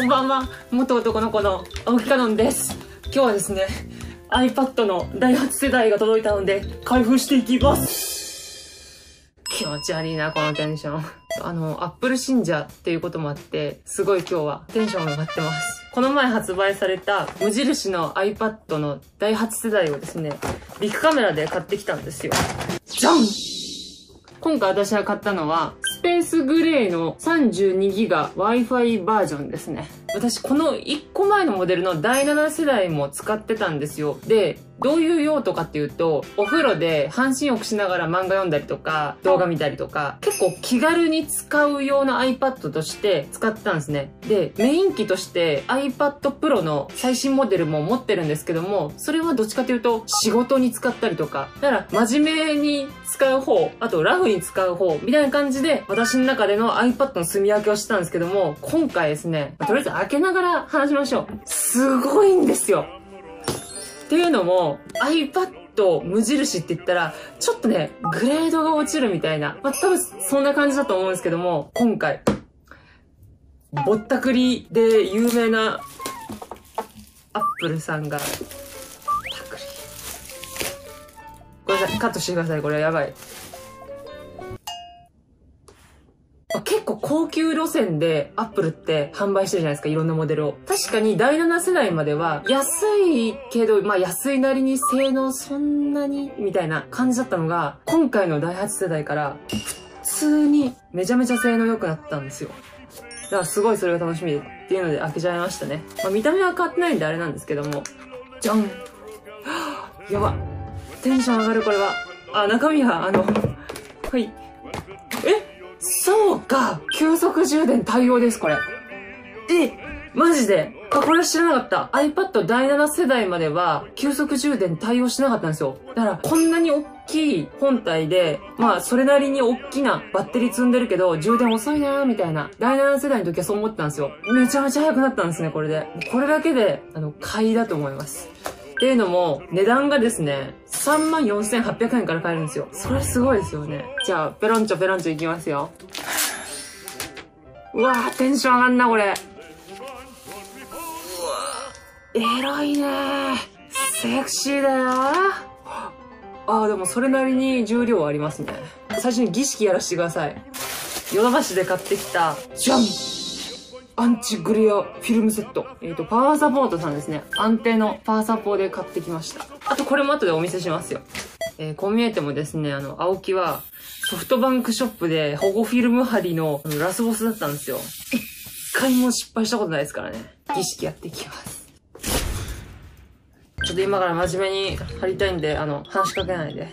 こんばんは、元男の子の青木かのんです。今日はですね、iPad の第8世代が届いたので、開封していきます。気持ち悪いな、このテンション。Apple 信者っていうこともあって、すごい今日はテンションが上がってます。この前発売された無印の iPad の第8世代をですね、ビッグカメラで買ってきたんですよ。じゃん！今回私が買ったのは、スペースグレーの 32GB Wi-Fi バージョンですね。私この1個前のモデルの第7世代も使ってたんですよ。で、どういう用途かっていうと、お風呂で半身浴しながら漫画読んだりとか、動画見たりとか、結構気軽に使うような iPad として使ってたんですね。で、メイン機として iPad Pro の最新モデルも持ってるんですけども、それはどっちかというと仕事に使ったりとか、だから真面目に使う方、あとラフに使う方、みたいな感じで私の中での iPad の住み分けをしたんですけども、今回ですね、とりあえず開けながら話しましょう。すごいんですよ。っていうのも iPad 無印って言ったらちょっとねグレードが落ちるみたいな、多分そんな感じだと思うんですけども、今回ぼったくりで有名なアップルさんがぼったくり、ごめんなさい、カットしてください、これはやばい。結構高級路線でアップルって販売してるじゃないですか、いろんなモデルを。確かに第7世代までは安いけど、安いなりに性能そんなにみたいな感じだったのが、今回の第8世代から普通にめちゃめちゃ性能良くなったんですよ。だからすごいそれが楽しみでっていうので開けちゃいましたね。見た目は変わってないんであれなんですけども。じゃん！やば。テンション上がる、これは。中身ははい。そうか、急速充電対応です、これ。マジで？これ知らなかった。iPad 第7世代までは、急速充電対応しなかったんですよ。だから、こんなに大きい本体で、それなりに大きなバッテリー積んでるけど、充電遅いなーみたいな。第7世代の時はそう思ってたんですよ。めちゃめちゃ速くなったんですね、これで。これだけで、買いだと思います。っていうのも、値段がですね、34,800円から買えるんですよ。それすごいですよね。じゃあ、ペロンチョペロンチョいきますよ。うわー、テンション上がんな、これ。エロいねー。セクシーだよー。でもそれなりに重量ありますね。最初に儀式やらせてください。ヨドバシで買ってきた、じゃん！アンチグレアフィルムセット。パワーサポートさんですね。安定のパワーサポで買ってきました。あとこれも後でお見せしますよ。こう見えてもですね、青木はソフトバンクショップで保護フィルム貼りのラスボスだったんですよ。一回も失敗したことないですからね。儀式やっていきます。ちょっと今から真面目に貼りたいんで、話しかけないで。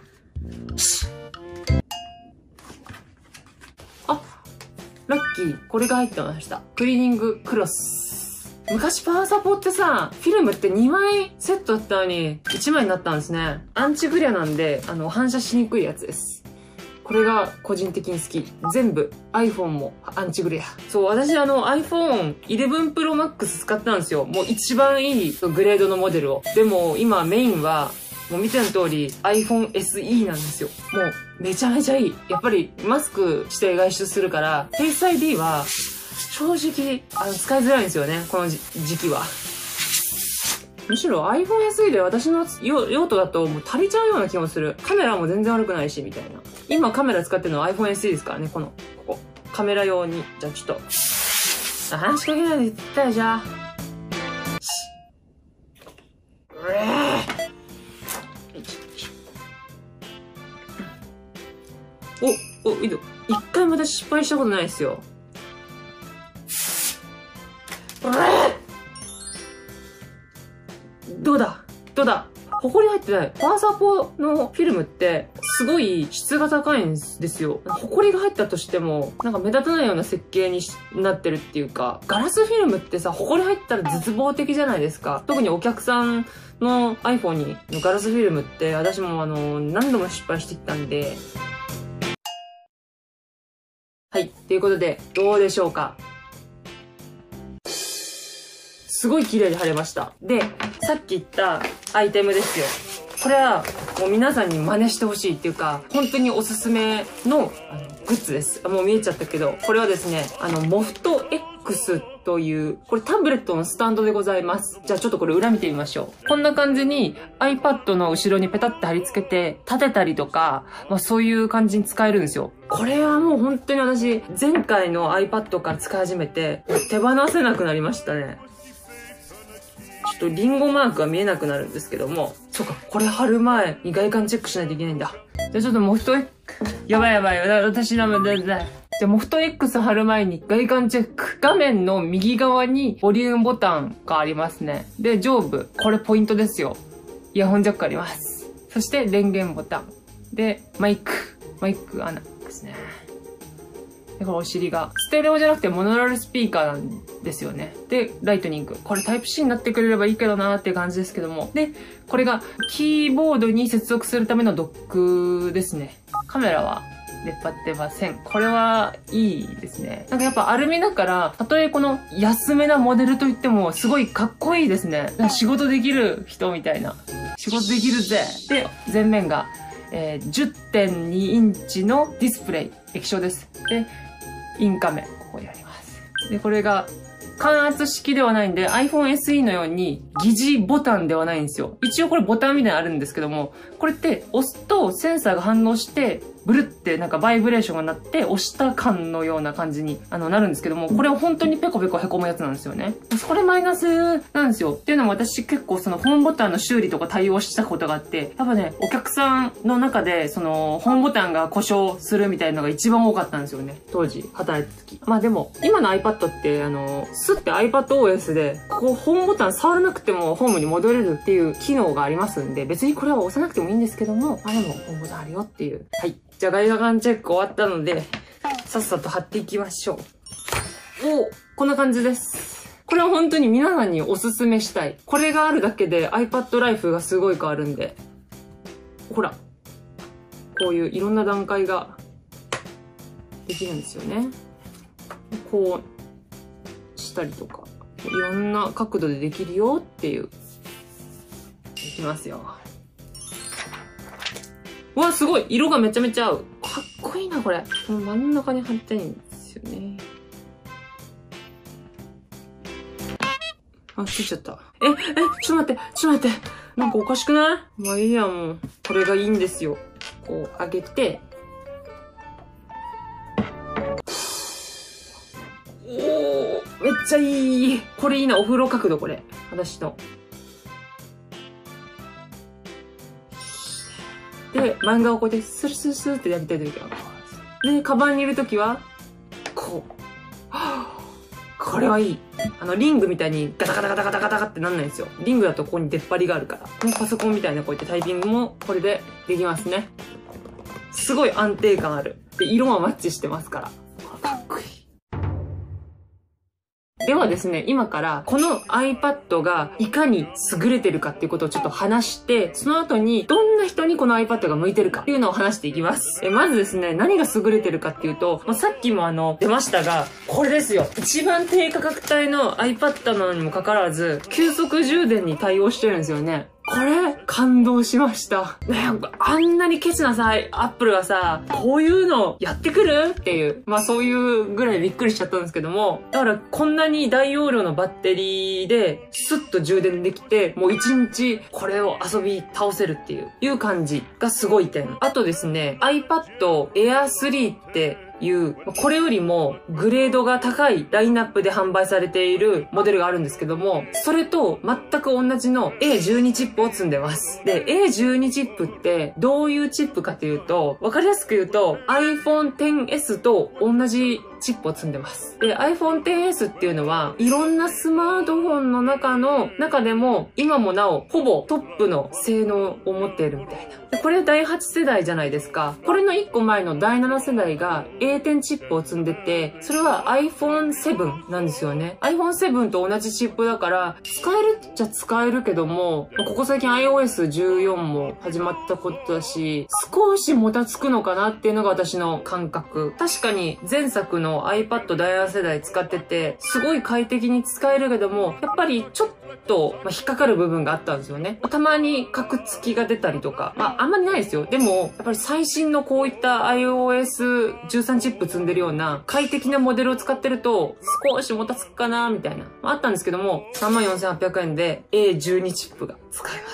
ラッキー、これが入ってました。クリーニングクロス。昔パワーサポってさ、フィルムって2枚セットだったのに1枚になったんですね。アンチグレアなんで、反射しにくいやつです。これが個人的に好き。全部 iPhone もアンチグレア。そう、私iPhone 11 Pro Max 使ったんですよ。もう一番いいグレードのモデルを。でも今メインは、もう見ての通り iPhone SE なんですよ。もうめちゃめちゃいい。やっぱりマスクして外出するから、Face ID は正直使いづらいんですよね、この時期は。むしろ iPhone SE で私の用途だともう足りちゃうような気もする。カメラも全然悪くないし、みたいな。今カメラ使ってるのは iPhone SE ですからね、ここ。カメラ用に。じゃあちょっと。話しかけないで言ったよ、じゃあ。いいよ。一回も私失敗したことないですよ。どうだホコリ入ってない。パワーサポのフィルムってすごい質が高いんですよ。ホコリが入ったとしてもなんか目立たないような設計になってるっていうか、ガラスフィルムってさ、ホコリ入ったら絶望的じゃないですか。特にお客さんの iPhone のガラスフィルムって私も何度も失敗してきたんで。はい。ということで、どうでしょうか？すごい綺麗に貼れました。で、さっき言ったアイテムですよ。これはもう皆さんに真似してほしいっていうか、本当におすすめのグッズです。もう見えちゃったけど、これはですね、モフト X という、これタブレットのスタンドでございます。じゃあちょっとこれ裏見てみましょう。こんな感じに iPad の後ろにペタって貼り付けて、立てたりとか、そういう感じに使えるんですよ。これはもう本当に私、前回の iPad から使い始めて、手放せなくなりましたね。ちょっとリンゴマークが見えなくなるんですけども。そうか、これ貼る前に外観チェックしないといけないんだ。じゃあちょっとモフト X、やばい。私ダメ。じゃあモフト X 貼る前に外観チェック。画面の右側にボリュームボタンがありますね。で、上部。これポイントですよ。イヤホンジャックあります。そして電源ボタン。で、マイク穴ですね。で、これお尻が。ステレオじゃなくてモノラルスピーカーなんですよね。で、ライトニング。これタイプ C になってくれればいいけどなーっていう感じですけども。で、これがキーボードに接続するためのドックですね。カメラは出っ張ってません。これはいいですね。なんかやっぱアルミだから、たとえこの安めなモデルといってもすごいかっこいいですね。仕事できる人みたいな。仕事できるぜ。で、前面が、10.2 インチのディスプレイ。液晶です。で、インカメ。ここにあります。で、これが、感圧式ではないんで iPhone SE のように疑似ボタンではないんですよ。一応これボタンみたいなのあるんですけども、これって押すとセンサーが反応して、ブルってなんかバイブレーションが鳴って押した感のような感じになるんですけども、これは本当にペコペコ凹むやつなんですよね。これマイナスなんですよ。っていうのも私結構そのホームボタンの修理とか対応したことがあって、やっぱね、お客さんの中でそのホームボタンが故障するみたいなのが一番多かったんですよね。当時働いた時。まあでも、今の iPad ってスッて iPadOS で、ここホームボタン触らなくてもホームに戻れるっていう機能がありますんで、別にこれは押さなくてもいいんですけども、でもホームボタンあるよっていう。はい。じゃあ外観チェック終わったので、さっさと貼っていきましょう。こんな感じです。これは本当に皆さんにおすすめしたい。これがあるだけで iPad ライフがすごい変わるんで。ほら。こういういろんな段階ができるんですよね。こうしたりとか。いろんな角度でできるよっていう。いきますよ。うわ、すごい色がめちゃめちゃ合う。かっこいいな、これ。この真ん中に貼りたいんですよね。あ、ついちゃった。ちょっと待って。なんかおかしくない？まあいいや、もう。これがいいんですよ。こう、上げて。めっちゃいい。これいいな、お風呂角度、これ。私の。で、漫画をこうやってスルスルスルってやりたいときは、で、カバンにいるときは、こう。これはいい。リングみたいにガタガタガタガタガタってなんないんですよ。リングだとここに出っ張りがあるから。パソコンみたいなこうやってタイピングもこれでできますね。すごい安定感ある。で、色もマッチしてますから。かっこいい。ではですね、今からこの iPad がいかに優れてるかっていうことをちょっと話して、その後にどんな人にこの iPad が向いてるかっていうのを話していきます。まずですね、何が優れてるかっていうと、さっきも出ましたが、これですよ。一番低価格帯の iPad なのにもかかわらず、急速充電に対応してるんですよね。これ、感動しました。ね、あんなにケチなさ、アップルがさ、こういうのやってくるっていう。まあそういうぐらいびっくりしちゃったんですけども、だからこんなに大容量のバッテリーで、スッと充電できて、もう一日これを遊び倒せるっていう感じがすごい点。あとですね、iPad Air 3ってこれよりもグレードが高いラインナップで販売されているモデルがあるんですけども、それと全く同じの A12 チップを積んでます。で、A12 チップってどういうチップかというと、わかりやすく言うと iPhone XS と同じチップを積んでます。で、iPhone XS っていうのは、いろんなスマートフォンの中でも、今もなお、ほぼトップの性能を持っているみたいな。で、これ第8世代じゃないですか。これの1個前の第7世代が A10 チップを積んでて、それは iPhone 7なんですよね。iPhone 7と同じチップだから、使えるっちゃ使えるけども、ここ最近 iOS 14も始まったことだし、少しもたつくのかなっていうのが私の感覚。確かに前作の iPad 第7世代使ってて、すごい快適に使えるけども、やっぱりちょっと、引っかかる部分があったんですよね。たまにカクつきが出たりとか、あんまりないですよ。でも、やっぱり最新のこういった iOS13 チップ積んでるような快適なモデルを使ってると、少しもたつくかなみたいな。あったんですけども、34,800円で A12 チップが使えます。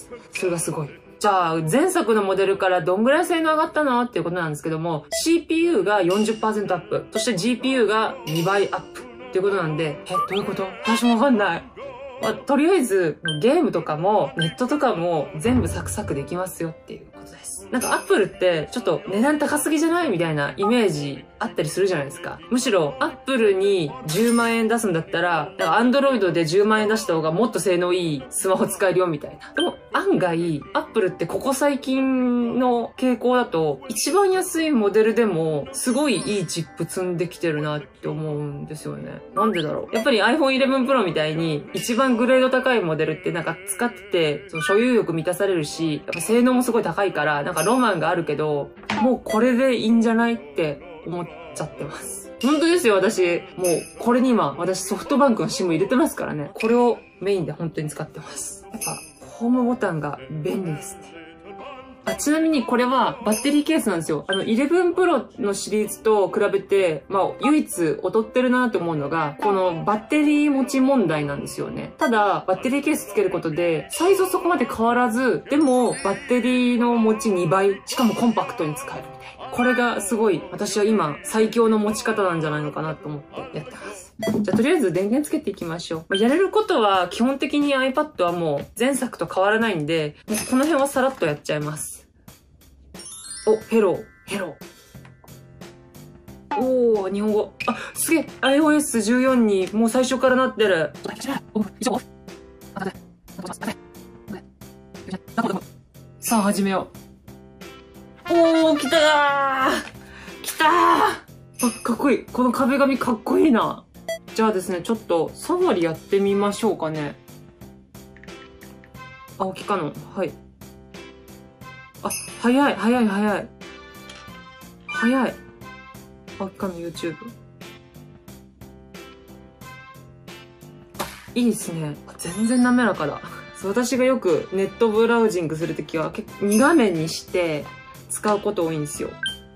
それがすごい。じゃあ、前作のモデルからどんぐらい性能上がったのっていうことなんですけども、CPU が 40% アップ、そして GPU が2倍アップっていうことなんで、どういうこと？私もわかんない。とりあえず、ゲームとかも、ネットとかも全部サクサクできますよっていうことです。なんかアップルってちょっと値段高すぎじゃないみたいなイメージあったりするじゃないですか。むしろアップルに10万円出すんだったら、アンドロイドで10万円出した方がもっと性能いいスマホ使えるよみたいな。でも案外、アップルってここ最近の傾向だと、一番安いモデルでもすごいいいチップ積んできてるなって思うんですよね。なんでだろう。やっぱり iPhone 11 Pro みたいに一番グレード高いモデルってなんか使ってて、その所有欲満たされるし、やっぱ性能もすごい高いから、なんかロマンがあるけど、もうこれでいいんじゃないって思っちゃってます。本当ですよ、私。もう、これに今、私ソフトバンクの SIM 入れてますからね。これをメインで本当に使ってます。やっぱ、ホームボタンが便利ですね。ちなみにこれはバッテリーケースなんですよ。11 Pro のシリーズと比べて、唯一劣ってるなと思うのが、このバッテリー持ち問題なんですよね。ただ、バッテリーケースつけることで、サイズそこまで変わらず、でも、バッテリーの持ち2倍、しかもコンパクトに使えるみたいな。これがすごい、私は今、最強の持ち方なんじゃないのかなと思ってやってます。じゃあとりあえず電源つけていきましょう。やれることは基本的に iPad はもう前作と変わらないんで、この辺はさらっとやっちゃいます。ヘロー。日本語。すげえ iOS14 にもう最初からなってる。さあ始めよう。来たーかっこいい。この壁紙かっこいいな。じゃあですね、ちょっとサファリやってみましょうかね。青木かの。はい。早い。青木かの YouTube。いいですね。全然滑らかだ。私がよくネットブラウジングするときは結構2画面にして使うこと多いんですよ。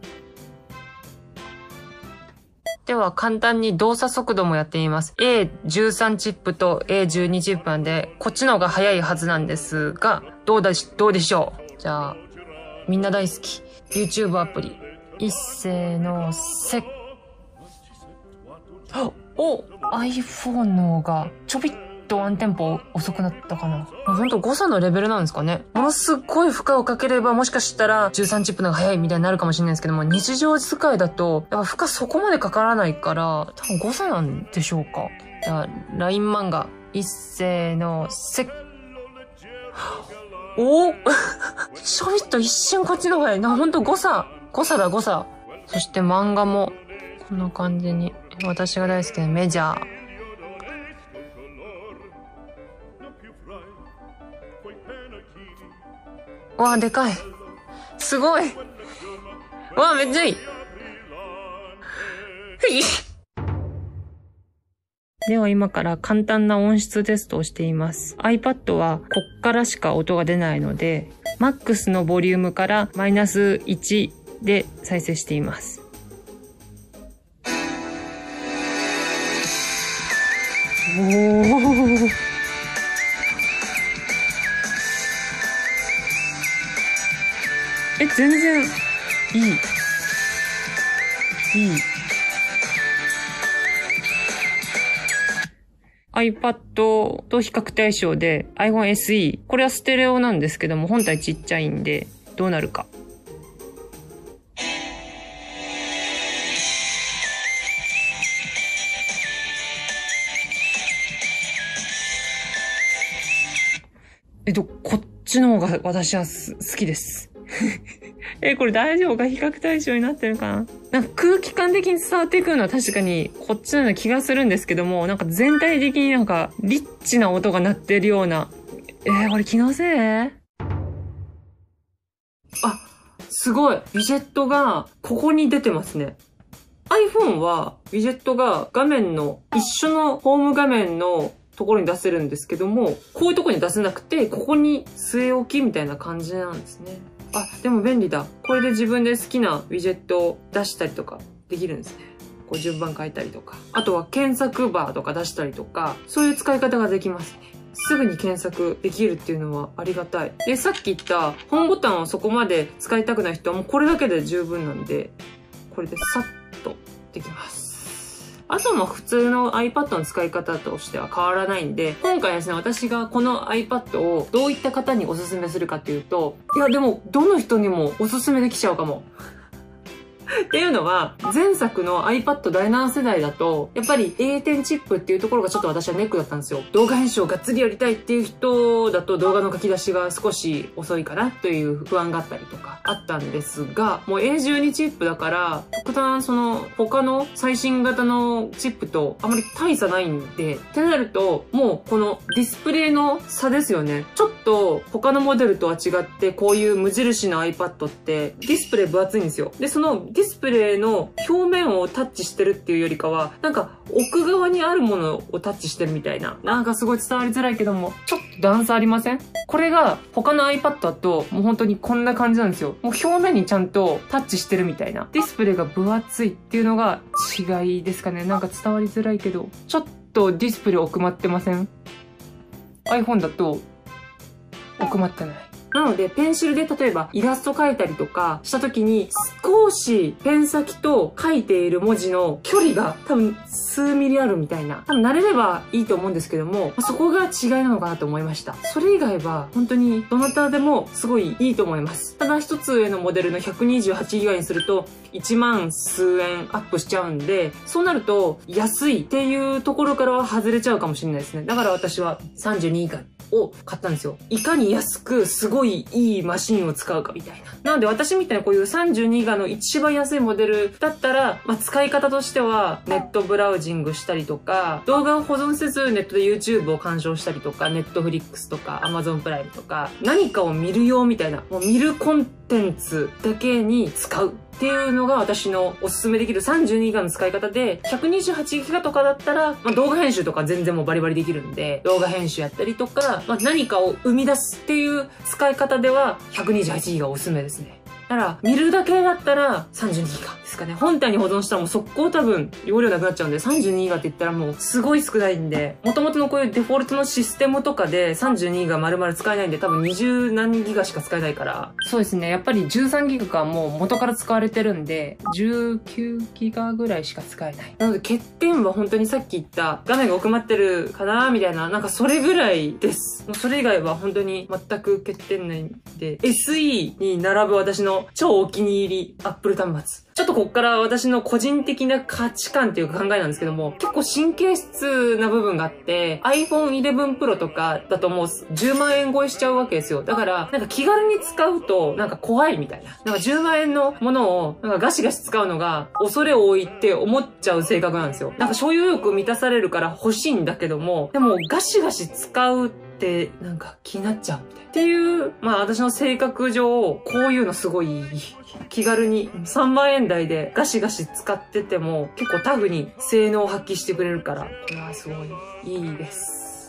では簡単に動作速度もやってみます。A13 チップと A12 チップなんで、こっちの方が速いはずなんですが、どうでしょう。じゃあ、みんな大好き。YouTube アプリ。一斉のせっ。iPhone の方がちょびっとワンテンポ遅くなったかな。ほんと誤差のレベルなんですかね。ものすっごい負荷をかければもしかしたら13チップの方が早いみたいになるかもしれないですけども、日常使いだとやっぱ負荷そこまでかからないから、多分誤差なんでしょうか。じゃあ、LINE 漫画。一斉のせっ。ちょびっと一瞬こっちの方がいいな。ほんと誤差だ。そして漫画もこんな感じに。私が大好きなメジャー。でかい。すごい。めっちゃいい。では今から簡単な音質テストをしています。iPad はこっからしか音が出ないので、MAX のボリュームからマイナス1で再生しています。全然いい。iPad と比較対象で iPhone SE。これはステレオなんですけども、本体ちっちゃいんで、どうなるか。こっちの方が私は好きです。 これ大丈夫か？比較対象になってるかな？なんか空気感的に伝わってくるのは確かにこっちのような気がするんですけども、なんか全体的になんかリッチな音が鳴ってるような。これ気のせい？あ、すごい。ウィジェットがここに出てますね。iPhone はウィジェットが画面の一緒のホーム画面のところに出せるんですけども、こういうところに出せなくて、ここに据え置きみたいな感じなんですね。あ、でも便利だ。これで自分で好きなウィジェットを出したりとかできるんですね。こう順番変えたりとか。あとは検索バーとか出したりとか、そういう使い方ができますね。すぐに検索できるっていうのはありがたい。で、さっき言ったホームボタンをそこまで使いたくない人はもうこれだけで十分なんで、これでさっとできます。あとも普通の iPad の使い方としては変わらないんで、今回ですね、私がこの iPad をどういった方におすすめするかっていうと、いやでもどの人にもおすすめできちゃうかも。っていうのは、前作の iPad 第7世代だと、やっぱり A10 チップっていうところがちょっと私はネックだったんですよ。動画編集をがっつりやりたいっていう人だと動画の書き出しが少し遅いかなという不安があったりとかあったんですが、もう A12 チップだから、特段その他の最新型のチップとあまり大差ないんで、ってなると、もうこのディスプレイの差ですよね。ちょっと他のモデルとは違って、こういう無印の iPad ってディスプレイ分厚いんですよ。で、そのディスプレイの表面をタッチしてるっていうよりかは、なんか奥側にあるものをタッチしてるみたいな。なんかすごい伝わりづらいけども、ちょっと段差ありません？これが他の iPad だともう本当にこんな感じなんですよ。もう表面にちゃんとタッチしてるみたいな。ディスプレイが分厚いっていうのが違いですかね。なんか伝わりづらいけど、ちょっとディスプレイ奥まってません？ iPhone だと奥まってない。なので、ペンシルで例えばイラスト描いたりとかした時に、少しペン先と書いている文字の距離が多分数ミリあるみたいな。多分慣れればいいと思うんですけども、そこが違いなのかなと思いました。それ以外は本当にどなたでもすごいいいと思います。ただ一つ上のモデルの 128GB にすると1万数円アップしちゃうんで、そうなると安いっていうところからは外れちゃうかもしれないですね。だから私は32以下を買ったんですよ。いかに安くすごいいいマシンを使うかみたいな。なので私みたいなこういう32ガの一番安いモデルだったら、使い方としてはネットブラウジングしたりとか、動画を保存せずネットで YouTube を鑑賞したりとか、Netflix とか Amazon プライムとか、何かを見るよみたいな、もう見るコンテンツだけに使う。っていうのが私のおすすめできる32ガの使い方で、128ギガとかだったら、動画編集とか全然もうバリバリできるんで、動画編集やったりとか、何かを生み出すっていう使い方では、128ギガおすすめですね。だから、見るだけだったら32ギガですかね。本体に保存したらもう速攻多分容量なくなっちゃうんで、32ギガって言ったらもうすごい少ないんで、元々のこういうデフォルトのシステムとかで32ギガ丸々使えないんで、多分20何ギガしか使えないから。そうですね。やっぱり13ギガがもう元から使われてるんで、19ギガぐらいしか使えない。なので欠点は本当にさっき言った画面が奥まってるかなみたいな、なんかそれぐらいです。もうそれ以外は本当に全く欠点ないんで、SE に並ぶ私の超お気に入り Apple 端末。ちょっとこっから私の個人的な価値観っていうか考えなんですけども、結構神経質な部分があって、iPhone 11 Pro とかだともう10万円超えしちゃうわけですよ。だから、なんか気軽に使うとなんか怖いみたいな。なんか10万円のものをなんかガシガシ使うのが恐れ多いって思っちゃう性格なんですよ。なんか所有欲満たされるから欲しいんだけども、でもガシガシ使うってなんか気になっちゃうみたいな。っていう、私の性格上、こういうのすごい気軽に3万円台でガシガシ使ってても結構タフに性能を発揮してくれるから、これはすごいいいです。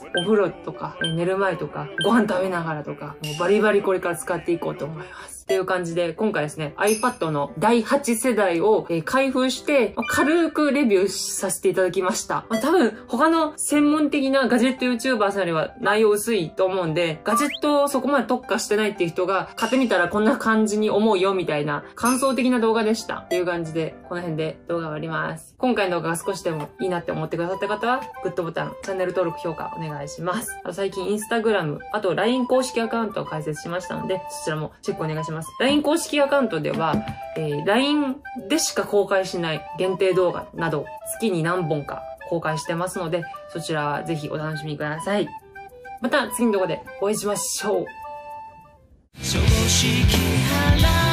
お風呂とか、寝る前とか、ご飯食べながらとか、もうバリバリこれから使っていこうと思います。っていう感じで、今回ですね、iPad の第8世代を開封して、軽くレビューさせていただきました。多分、他の専門的なガジェット YouTuber さんよりは内容薄いと思うんで、ガジェットをそこまで特化してないっていう人が、買ってみたらこんな感じに思うよみたいな、感想的な動画でした。っていう感じで、この辺で動画終わります。今回の動画が少しでもいいなって思ってくださった方は、グッドボタン、チャンネル登録、評価お願いします。あと最近 Instagram、あと LINE 公式アカウントを開設しましたので、そちらもチェックお願いします。LINE 公式アカウントでは、LINE でしか公開しない限定動画など、月に何本か公開してますので、そちらぜひお楽しみください。また次の動画でお会いしましょう。